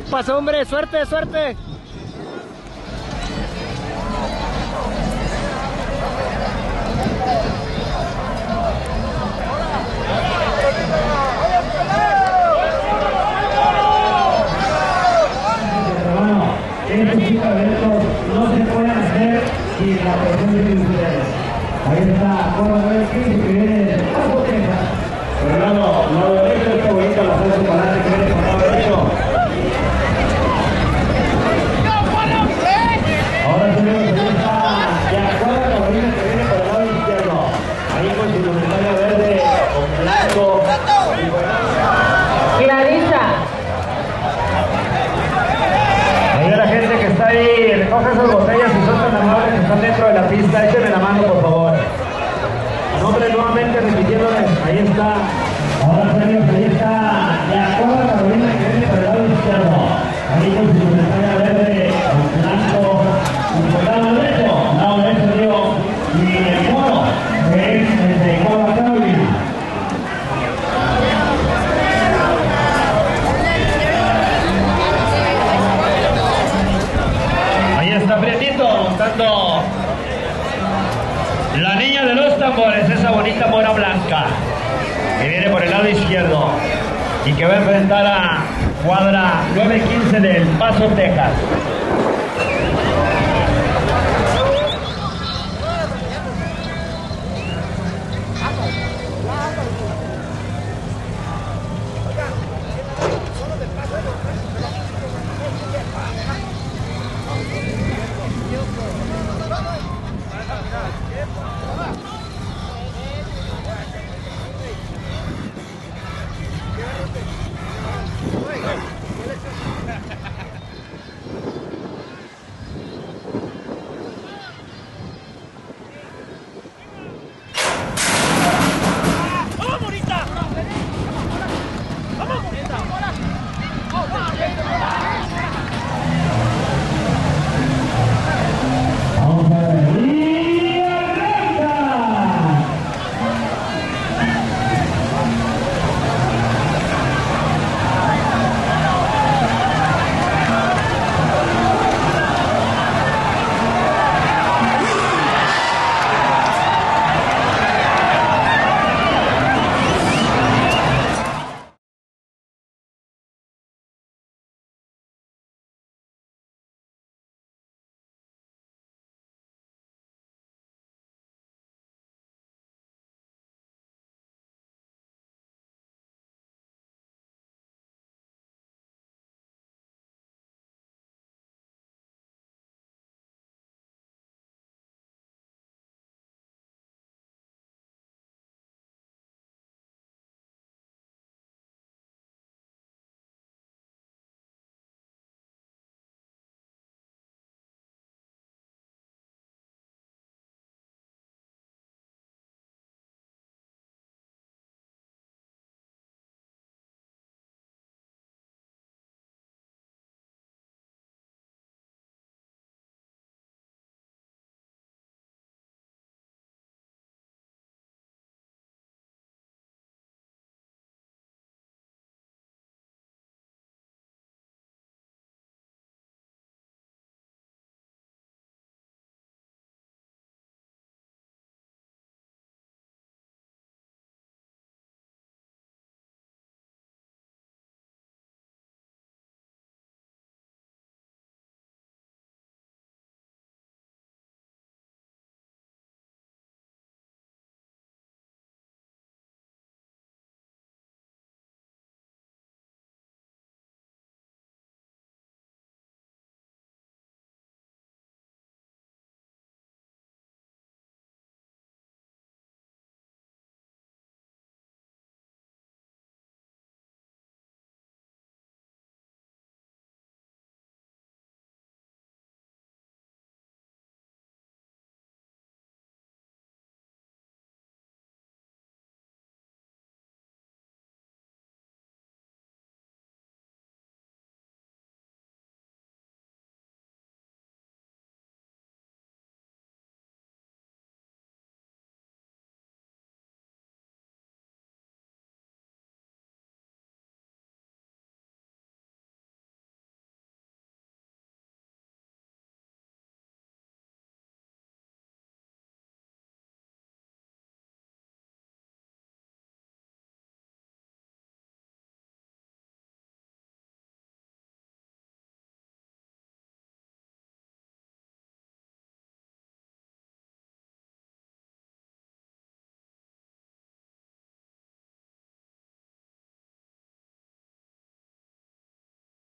pasó, hombre? Suerte, suerte. Estos tipos de eventos no se pueden hacer sin la presencia de ustedes. Ahí está, bueno, a ver qué que viene de Paso, Texas. Fernando, lado derecho, está bonita la salsa para adelante que viene por lado derecho. Ahora tenemos ahí está Yacuara Carolina que viene por el lado izquierdo. Ahí con su indumentaria verde, con blanco. Clarisa. Ahí la gente que está ahí, recoge esas botellas y son tan amables que están dentro de la pista, échenme la mano por favor. A nombre nuevamente repitiéndoles, ahí está. Ahora señores, ahí está Yacuara Carolina que viene por el lado izquierdo. Ahí con su indumentaria verde, con blanco, y por el lado derecho digo, y el mono, que es el de Yacuara Carolina. Está Prietito montando la niña de los tambores, esa bonita mora blanca que viene por el lado izquierdo y que va a enfrentar a cuadra 915 del Paso, Texas.